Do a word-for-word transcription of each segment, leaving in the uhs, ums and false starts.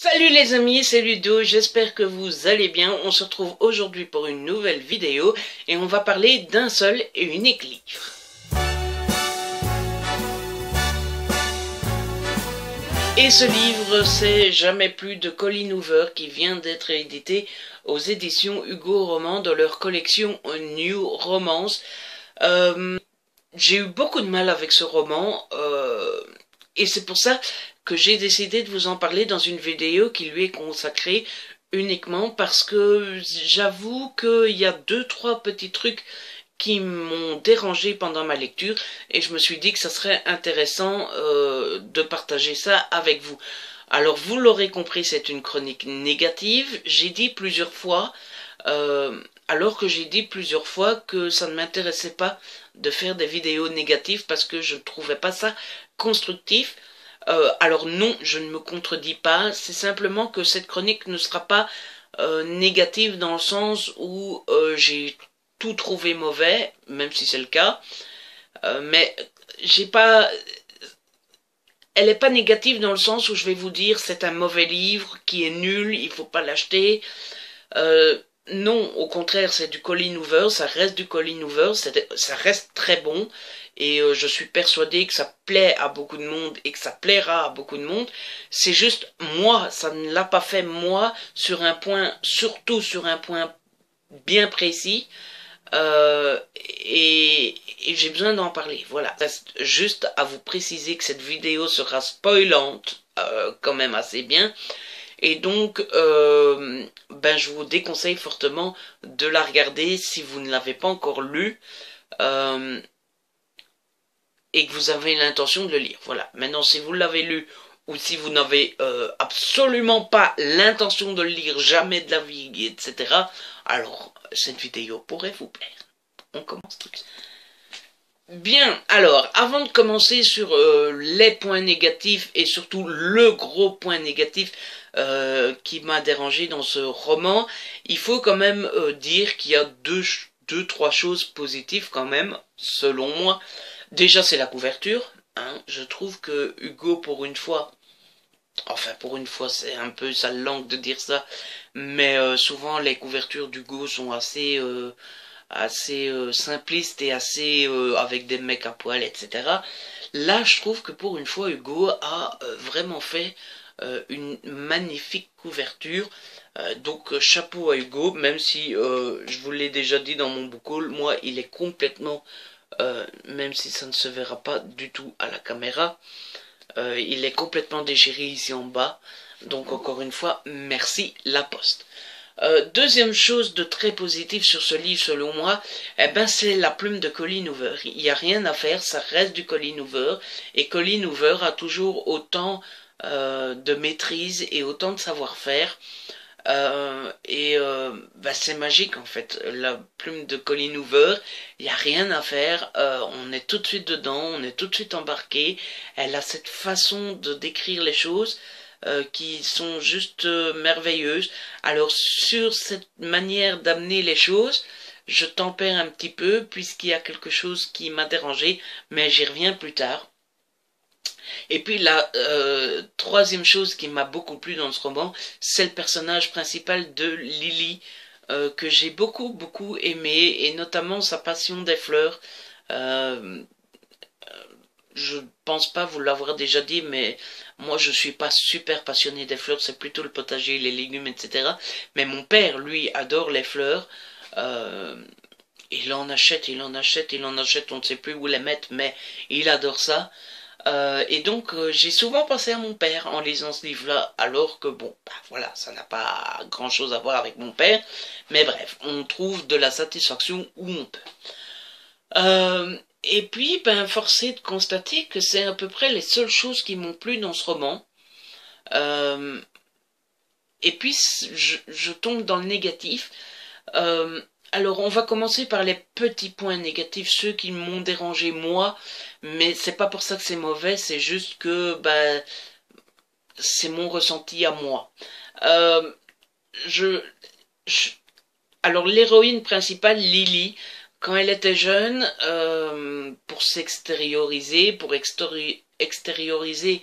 Salut les amis, c'est Ludo, j'espère que vous allez bien. On se retrouve aujourd'hui pour une nouvelle vidéo et on va parler d'un seul et unique livre. Et ce livre, c'est Jamais plus de Colleen Hoover qui vient d'être édité aux éditions Hugo Roman dans leur collection New Romance. Euh, j'ai eu beaucoup de mal avec ce roman euh, et c'est pour ça que j'ai décidé de vous en parler dans une vidéo qui lui est consacrée uniquement parce que j'avoue qu'il y a deux trois petits trucs qui m'ont dérangé pendant ma lecture et je me suis dit que ça serait intéressant euh, de partager ça avec vous. Alors vous l'aurez compris, c'est une chronique négative. J'ai dit plusieurs fois, euh, alors que j'ai dit plusieurs fois que ça ne m'intéressait pas de faire des vidéos négatives parce que je ne trouvais pas ça constructif. Euh, alors non, je ne me contredis pas, c'est simplement que cette chronique ne sera pas euh, négative dans le sens où euh, j'ai tout trouvé mauvais, même si c'est le cas, euh, mais j'ai pas... Elle n'est pas négative dans le sens où je vais vous dire c'est un mauvais livre qui est nul, il faut pas l'acheter. Euh, non, au contraire, c'est du Colleen Hoover, ça reste du Colleen Hoover, ça reste très bon. Et euh, je suis persuadé que ça plaît à beaucoup de monde et que ça plaira à beaucoup de monde. C'est juste moi, ça ne l'a pas fait moi sur un point, surtout sur un point bien précis. Euh, et, et j'ai besoin d'en parler. Voilà. Reste juste à vous préciser que cette vidéo sera spoilante, euh, quand même assez bien. Et donc, euh, ben je vous déconseille fortement de la regarder si vous ne l'avez pas encore lu. Euh, et que vous avez l'intention de le lire. Voilà. Maintenant, si vous l'avez lu, ou si vous n'avez euh, absolument pas l'intention de le lire, jamais de la vie, et cetera, alors, cette vidéo pourrait vous plaire. On commence tout de suite. Bien, alors, avant de commencer sur euh, les points négatifs, et surtout le gros point négatif euh, qui m'a dérangé dans ce roman, il faut quand même euh, dire qu'il y a deux, deux, trois choses positives quand même, selon moi. Déjà, c'est la couverture. Hein. Je trouve que Hugo, pour une fois, enfin pour une fois, c'est un peu sale langue de dire ça, mais euh, souvent les couvertures d'Hugo sont assez, euh, assez euh, simplistes et assez euh, avec des mecs à poil, et cetera. Là, je trouve que pour une fois, Hugo a euh, vraiment fait euh, une magnifique couverture. Euh, donc chapeau à Hugo, même si euh, je vous l'ai déjà dit dans mon book haul, moi, il est complètement Euh, même si ça ne se verra pas du tout à la caméra, euh, il est complètement déchiré ici en bas, donc encore une fois, merci La Poste. Euh, deuxième chose de très positif sur ce livre selon moi, eh ben c'est la plume de Colleen Hoover. Il n'y a rien à faire, ça reste du Colleen Hoover, et Colleen Hoover a toujours autant euh, de maîtrise et autant de savoir-faire. Euh, et euh, bah c'est magique en fait, la plume de Colleen Hoover, il n'y a rien à faire, euh, on est tout de suite dedans, on est tout de suite embarqué. Elle a cette façon de décrire les choses euh, qui sont juste euh, merveilleuses. Alors sur cette manière d'amener les choses, je tempère un petit peu puisqu'il y a quelque chose qui m'a dérangé, mais j'y reviens plus tard. Et puis la euh, troisième chose qui m'a beaucoup plu dans ce roman, c'est le personnage principal de Lily, euh, que j'ai beaucoup beaucoup aimé, et notamment sa passion des fleurs. Euh, je pense pas vous l'avoir déjà dit, mais moi je suis pas super passionné des fleurs, c'est plutôt le potager, les légumes, et cetera. Mais mon père, lui, adore les fleurs. Euh, il en achète, il en achète, il en achète, on ne sait plus où les mettre, mais il adore ça. Euh, et donc euh, j'ai souvent pensé à mon père en lisant ce livre-là, alors que bon, bah, voilà, ça n'a pas grand-chose à voir avec mon père, mais bref, on trouve de la satisfaction où on peut. Euh, et puis, ben, forcé de constater que c'est à peu près les seules choses qui m'ont plu dans ce roman. Euh, et puis, je, je tombe dans le négatif. Euh, Alors, on va commencer par les petits points négatifs, ceux qui m'ont dérangé moi, mais c'est pas pour ça que c'est mauvais, c'est juste que bah, c'est mon ressenti à moi. Euh, je, je, alors, l'héroïne principale, Lily, quand elle était jeune, euh, pour s'extérioriser, pour extérioriser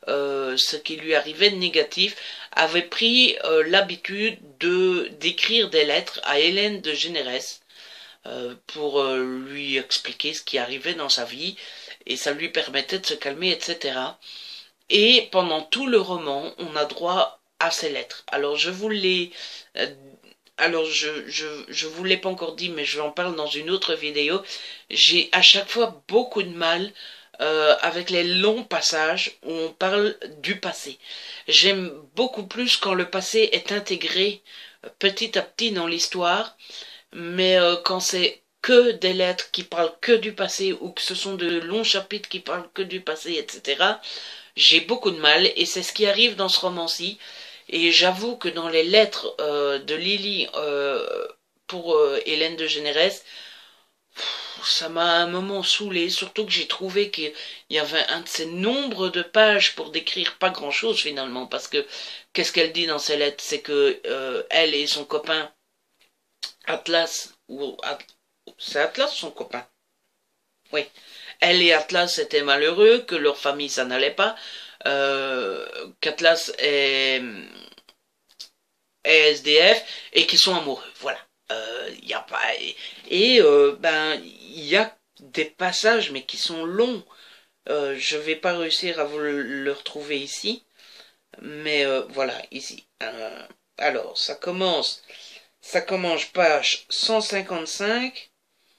euh, ce qui lui arrivait de négatif, avait pris euh, l'habitude de d'écrire des lettres à Hélène de Généresse euh, pour euh, lui expliquer ce qui arrivait dans sa vie, et ça lui permettait de se calmer, et cetera. Et pendant tout le roman, on a droit à ces lettres. Alors je vous l'ai... Euh, alors je, je, je vous l'ai pas encore dit, mais je en parle dans une autre vidéo. J'ai à chaque fois beaucoup de mal euh, avec les longs passages où on parle du passé. J'aime beaucoup plus quand le passé est intégré euh, petit à petit dans l'histoire, mais euh, quand c'est que des lettres qui parlent que du passé, ou que ce sont de longs chapitres qui parlent que du passé, et cetera, j'ai beaucoup de mal, et c'est ce qui arrive dans ce roman-ci. Et j'avoue que dans les lettres euh, de Lily euh, pour euh, Hélène de Généresse, ça m'a un moment saoulé, surtout que j'ai trouvé qu'il y avait un de ces nombres de pages pour décrire pas grand-chose finalement, parce que qu'est-ce qu'elle dit dans ses lettres? C'est que euh, elle et son copain Atlas, ou At c'est Atlas son copain? Oui. Elle et Atlas étaient malheureux, que leur famille ça n'allait pas, euh, qu'Atlas est, est S D F et qu'ils sont amoureux. Voilà. Euh, y a pas et, et euh, ben il y a des passages mais qui sont longs. Euh, je vais pas réussir à vous le, le retrouver ici, mais euh, voilà ici. Euh, alors ça commence, ça commence page cent cinquante-cinq.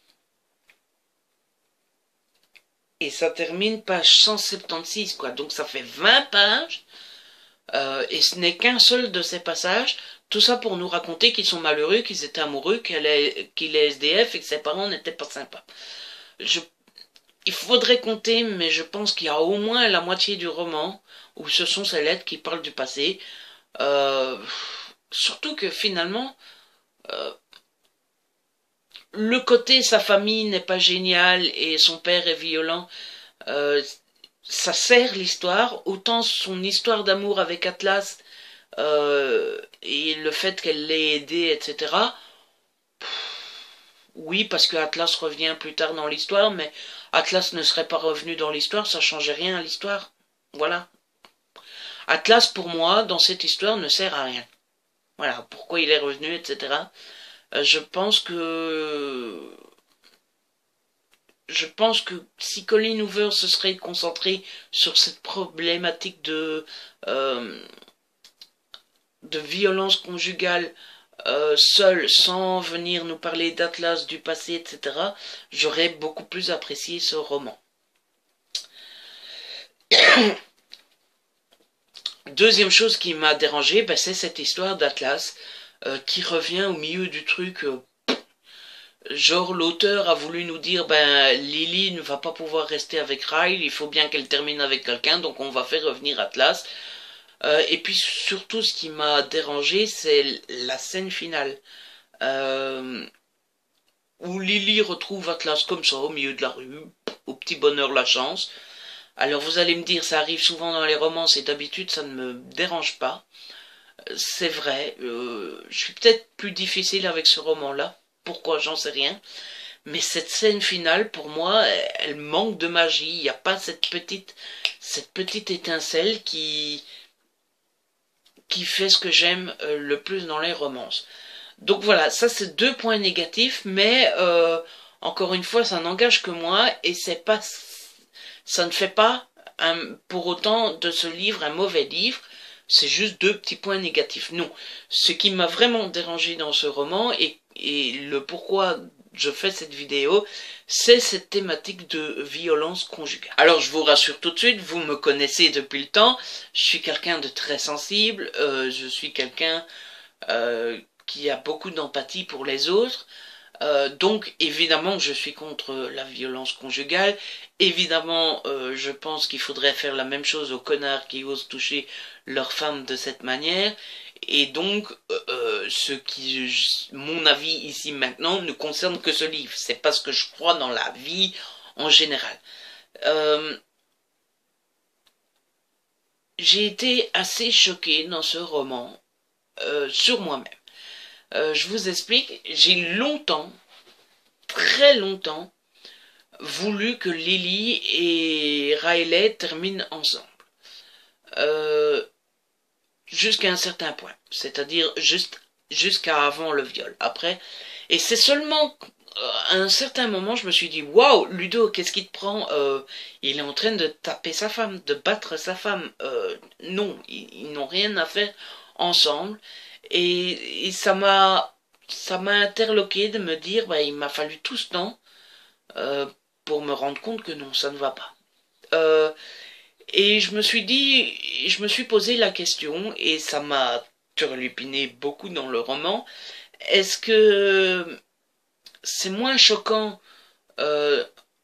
Et ça termine page cent soixante-seize, quoi. Donc ça fait vingt pages. Euh, et ce n'est qu'un seul de ces passages. Tout ça pour nous raconter qu'ils sont malheureux, qu'ils étaient amoureux, qu'il est, qu'il est S D F et que ses parents n'étaient pas sympas. Je, il faudrait compter, mais je pense qu'il y a au moins la moitié du roman où ce sont ces lettres qui parlent du passé. Euh, surtout que finalement... Euh, le côté sa famille n'est pas génial et son père est violent, euh, ça sert l'histoire, autant son histoire d'amour avec Atlas euh, et le fait qu'elle l'ait aidé, et cetera. Oui, parce que Atlas revient plus tard dans l'histoire, mais Atlas ne serait pas revenu dans l'histoire, ça changeait rien à l'histoire. Voilà. Atlas, pour moi, dans cette histoire, ne sert à rien. Voilà, pourquoi il est revenu, et cetera. Je pense que je pense que si Colleen Hoover se serait concentré sur cette problématique de euh, de violence conjugale euh, seule, sans venir nous parler d'Atlas, du passé, et cetera, j'aurais beaucoup plus apprécié ce roman. Deuxième chose qui m'a dérangé, ben, c'est cette histoire d'Atlas euh, qui revient au milieu du truc. Euh, genre l'auteur a voulu nous dire, ben Lily ne va pas pouvoir rester avec Ryle, il faut bien qu'elle termine avec quelqu'un, donc on va faire revenir Atlas. Euh, et puis surtout ce qui m'a dérangé, c'est la scène finale. Euh, où Lily retrouve Atlas comme ça au milieu de la rue, au petit bonheur la chance. Alors vous allez me dire, ça arrive souvent dans les romans, et d'habitude ça ne me dérange pas. C'est vrai, euh, je suis peut-être plus difficile avec ce roman-là. Pourquoi, j'en sais rien. Mais cette scène finale, pour moi, elle, elle manque de magie. Il n'y a pas cette petite, cette petite étincelle qui, qui fait ce que j'aime euh, le plus dans les romances. Donc voilà, ça c'est deux points négatifs, mais euh, encore une fois, ça n'engage que moi et c'est pas, ça ne fait pas un, pour autant de ce livre un mauvais livre. C'est juste deux petits points négatifs. Non, ce qui m'a vraiment dérangé dans ce roman et, et le pourquoi je fais cette vidéo, c'est cette thématique de violence conjugale. Alors je vous rassure tout de suite, vous me connaissez depuis le temps, je suis quelqu'un de très sensible, euh, je suis quelqu'un euh, qui a beaucoup d'empathie pour les autres. Euh, donc évidemment je suis contre la violence conjugale, évidemment euh, je pense qu'il faudrait faire la même chose aux connards qui osent toucher leur femme de cette manière, et donc euh, ce qui, mon avis ici maintenant ne concerne que ce livre, c'est pas ce que je crois dans la vie en général. Euh, j'ai été assez choqué dans ce roman euh, sur moi-même. Euh, je vous explique, j'ai longtemps, très longtemps, voulu que Lily et Riley terminent ensemble. euh, jusqu'à un certain point, c'est-à-dire juste jusqu'à avant le viol. Après, et c'est seulement à un certain moment, je me suis dit, waouh, Ludo, qu'est-ce qui te prend? Euh, il est en train de taper sa femme, de battre sa femme. Euh, non, ils, ils n'ont rien à faire ensemble. Et, et ça m'a, ça m'a interloqué de me dire, bah, il m'a fallu tout ce temps euh, pour me rendre compte que non, ça ne va pas. Euh, et je me suis dit, je me suis posé la question, et ça m'a turlupiné beaucoup dans le roman. Est-ce que c'est moins choquant euh,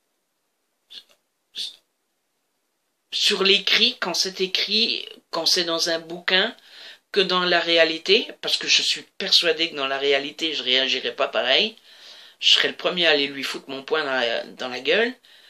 sur l'écrit, quand c'est écrit, quand c'est dans un bouquin, que dans la réalité, parce que je suis persuadé que dans la réalité, je réagirais pas pareil. Je serais le premier à aller lui foutre mon poing dans la, dans la gueule.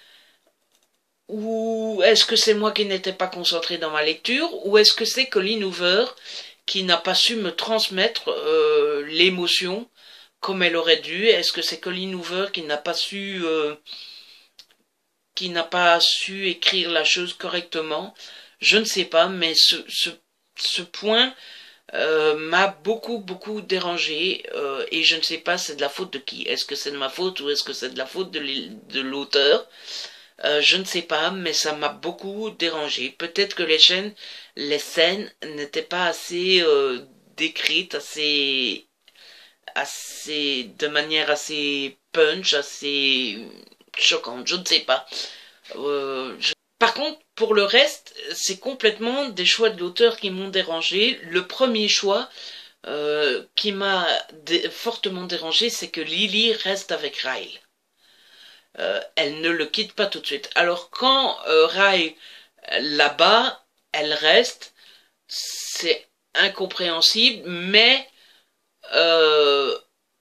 Ou est-ce que c'est moi qui n'étais pas concentré dans ma lecture, ou est-ce que c'est Colleen Hoover qui n'a pas su me transmettre euh, l'émotion comme elle aurait dû? Est-ce que c'est Colleen Hoover qui n'a pas su euh, qui n'a pas su écrire la chose correctement? Je ne sais pas, mais ce, ce, ce point euh, m'a beaucoup beaucoup dérangé, euh, et je ne sais pas c'est de la faute de qui. Est-ce que c'est de ma faute ou est-ce que c'est de la faute de l'auteur? Euh, je ne sais pas, mais ça m'a beaucoup dérangé. Peut-être que les chaînes, les scènes n'étaient pas assez euh, décrites, assez, assez, de manière assez punch, assez choquante. Je ne sais pas. Euh, je... Par contre, pour le reste, c'est complètement des choix de l'auteur qui m'ont dérangé. Le premier choix euh, qui m'a dé fortement dérangé, c'est que Lily reste avec Ryle. Euh, elle ne le quitte pas tout de suite. Alors quand euh, Ryle là-bas, elle reste, c'est incompréhensible, mais euh,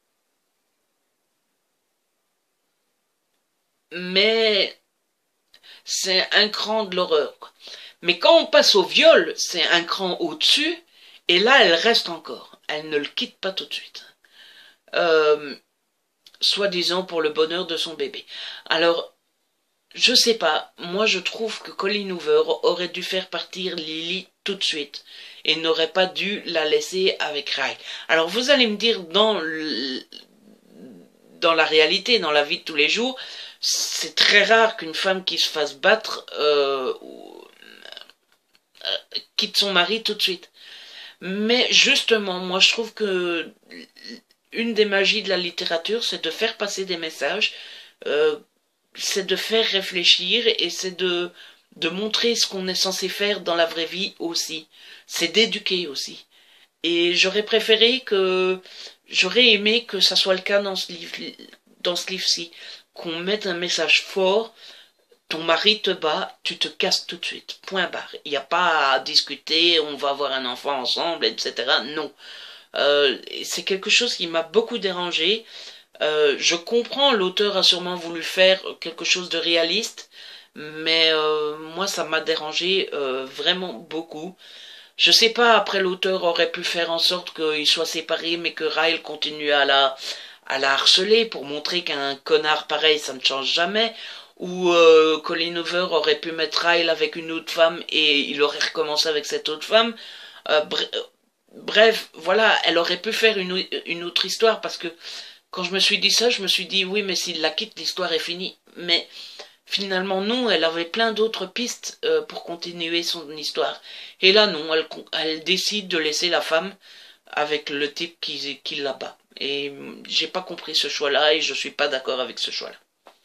mais c'est un cran de l'horreur. Mais quand on passe au viol, c'est un cran au-dessus, et là elle reste encore. Elle ne le quitte pas tout de suite. Euh, soi-disant pour le bonheur de son bébé. Alors, je sais pas, moi je trouve que Colleen Hoover aurait dû faire partir Lily tout de suite et n'aurait pas dû la laisser avec Ryle. Alors vous allez me dire, dans, le, dans la réalité, dans la vie de tous les jours, c'est très rare qu'une femme qui se fasse battre euh, euh, quitte son mari tout de suite. Mais justement, moi je trouve que une des magies de la littérature, c'est de faire passer des messages, euh, c'est de faire réfléchir, et c'est de, de montrer ce qu'on est censé faire dans la vraie vie aussi. C'est d'éduquer aussi. Et j'aurais préféré que, j'aurais aimé que ça soit le cas dans ce livre, dans ce livre-ci, qu'on mette un message fort. Ton mari te bat, tu te casses tout de suite. Point barre. Il n'y a pas à discuter, on va avoir un enfant ensemble, et cetera. Non. Euh, c'est quelque chose qui m'a beaucoup dérangé. Euh, je comprends, l'auteur a sûrement voulu faire quelque chose de réaliste, mais euh, moi ça m'a dérangé euh, vraiment beaucoup. Je sais pas, après l'auteur aurait pu faire en sorte qu'ils soient séparés, mais que Ryle continue à la, à la harceler pour montrer qu'un connard pareil ça ne change jamais. Ou euh, Colleen Hoover aurait pu mettre Ryle avec une autre femme et il aurait recommencé avec cette autre femme. Euh, bref, bref, voilà, elle aurait pu faire une, une autre histoire, parce que quand je me suis dit ça, je me suis dit, oui, mais s'il la quitte, l'histoire est finie. Mais finalement, non, elle avait plein d'autres pistes euh, pour continuer son histoire. Et là, non, elle, elle décide de laisser la femme avec le type qui, qui la bat. Et j'ai pas compris ce choix-là, et je suis pas d'accord avec ce choix-là.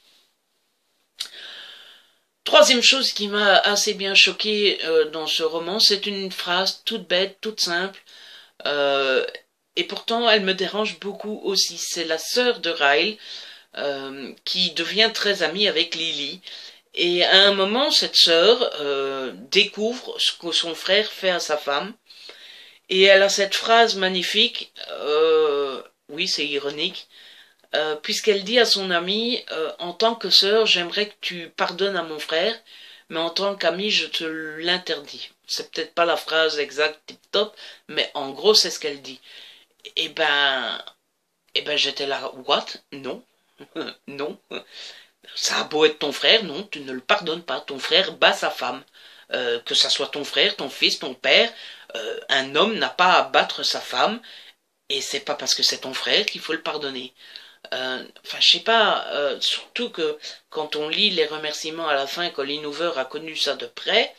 Troisième chose qui m'a assez bien choqué euh, dans ce roman, c'est une phrase toute bête, toute simple, euh, et pourtant elle me dérange beaucoup aussi. C'est la sœur de Ryle euh, qui devient très amie avec Lily, et à un moment cette sœur euh, découvre ce que son frère fait à sa femme, et elle a cette phrase magnifique, euh, oui c'est ironique, Euh, puisqu'elle dit à son amie, euh, en tant que sœur, j'aimerais que tu pardonnes à mon frère, mais en tant qu'amie, je te l'interdis. C'est peut-être pas la phrase exacte tip-top, mais en gros, c'est ce qu'elle dit. Eh ben, eh ben, j'étais là, what? Non, non. Ça a beau être ton frère, non, tu ne le pardonnes pas. Ton frère bat sa femme. euh, que ça soit ton frère, ton fils, ton père, euh, un homme n'a pas à battre sa femme, et c'est pas parce que c'est ton frère qu'il faut le pardonner. Euh, Enfin, je sais pas, euh, surtout que quand on lit les remerciements à la fin, Colleen Hoover a connu ça de près.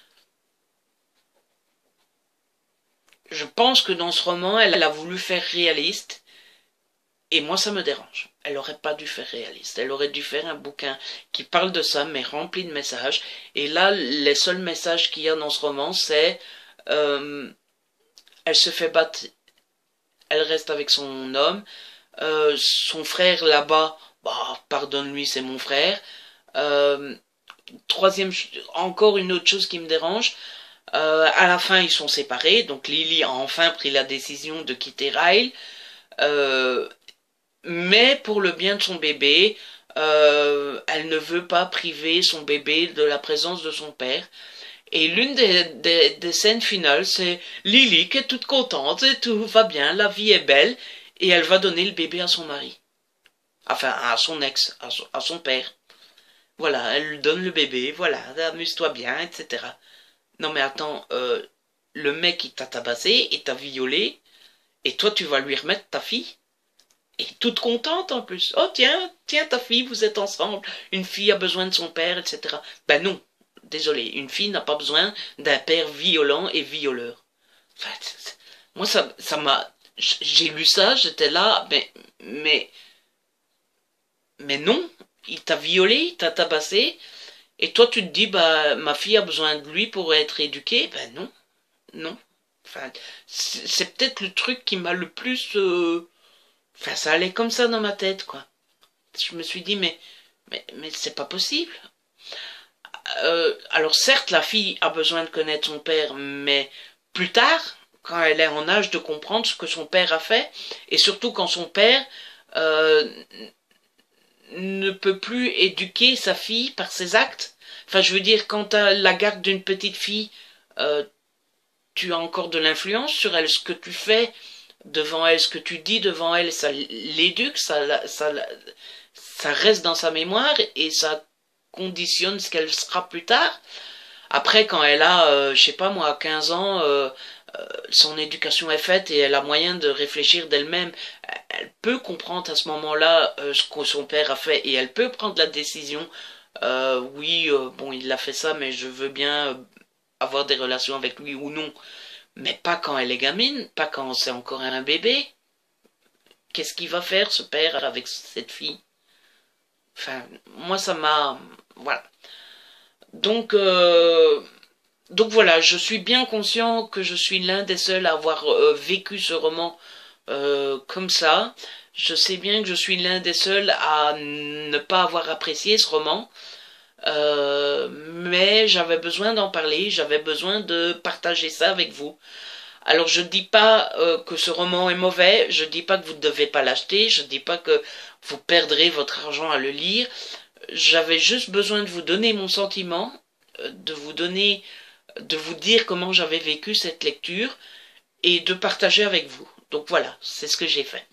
Je pense que dans ce roman, elle a voulu faire réaliste, et moi ça me dérange. Elle aurait pas dû faire réaliste, elle aurait dû faire un bouquin qui parle de ça, mais rempli de messages. Et là, les seuls messages qu'il y a dans ce roman, c'est euh, elle se fait battre, elle reste avec son homme, euh, son frère là-bas, bah, pardonne-lui, c'est mon frère. Euh, troisième, encore une autre chose qui me dérange, euh, à la fin ils sont séparés, donc Lily a enfin pris la décision de quitter Ryle, euh, mais pour le bien de son bébé, euh, elle ne veut pas priver son bébé de la présence de son père. Et l'une des, des, des scènes finales, c'est Lily qui est toute contente, et tout va bien, la vie est belle, et elle va donner le bébé à son mari. Enfin, à son ex, à son, à son père. Voilà, elle lui donne le bébé, voilà, amuse-toi bien, et cetera. Non mais attends, euh, le mec il t'a tabassé, il t'a violé, et toi tu vas lui remettre ta fille? Et toute contente en plus. Oh tiens, tiens ta fille, vous êtes ensemble, une fille a besoin de son père, et cetera. Ben non, désolé, une fille n'a pas besoin d'un père violent et violeur. Enfin, moi ça ça m'a... J'ai lu ça, j'étais là, mais... Mais... Mais non, il t'a violé, il t'a tabassé, et toi tu te dis, bah ma fille a besoin de lui pour être éduquée. Ben non, non. Enfin, c'est peut-être le truc qui m'a le plus... Euh... Enfin, ça allait comme ça dans ma tête, quoi. Je me suis dit, mais, mais, mais c'est pas possible. Euh, alors certes, la fille a besoin de connaître son père, mais plus tard, quand elle est en âge de comprendre ce que son père a fait, et surtout quand son père euh, ne peut plus éduquer sa fille par ses actes. Enfin, je veux dire, quand tu as la garde d'une petite fille, euh, tu as encore de l'influence sur elle, ce que tu fais devant elle, ce que tu dis devant elle, ça l'éduque, ça, ça, ça reste dans sa mémoire et ça conditionne ce qu'elle sera plus tard. Après, quand elle a, euh, je sais pas moi, quinze ans, euh, euh, son éducation est faite et elle a moyen de réfléchir d'elle-même, elle peut comprendre à ce moment-là euh, ce que son père a fait et elle peut prendre la décision, euh, oui, euh, bon, il a fait ça, mais je veux bien euh, avoir des relations avec lui ou non. Mais pas quand elle est gamine, pas quand c'est encore un bébé. Qu'est-ce qu'il va faire ce père avec cette fille? Enfin, moi ça m'a... Voilà. Donc, euh, donc voilà, je suis bien conscient que je suis l'un des seuls à avoir euh, vécu ce roman euh, comme ça. Je sais bien que je suis l'un des seuls à ne pas avoir apprécié ce roman. Euh, mais j'avais besoin d'en parler, j'avais besoin de partager ça avec vous. Alors je dis pas euh, que ce roman est mauvais, je dis pas que vous ne devez pas l'acheter, je dis pas que vous perdrez votre argent à le lire. J'avais juste besoin de vous donner mon sentiment, de vous donner, de vous dire comment j'avais vécu cette lecture et de partager avec vous. Donc voilà, c'est ce que j'ai fait.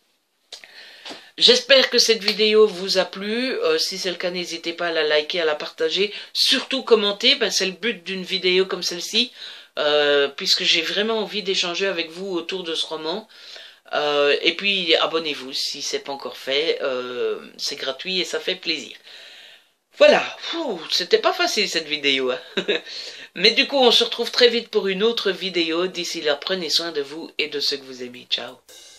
J'espère que cette vidéo vous a plu. Euh, si c'est le cas, n'hésitez pas à la liker, à la partager, surtout commenter, ben, c'est le but d'une vidéo comme celle-ci, euh, puisque j'ai vraiment envie d'échanger avec vous autour de ce roman. Euh, et puis abonnez-vous si c'est pas encore fait, euh, c'est gratuit et ça fait plaisir. Voilà, c'était pas facile cette vidéo, hein. Mais du coup on se retrouve très vite pour une autre vidéo. D'ici là, prenez soin de vous et de ceux que vous aimez. Ciao.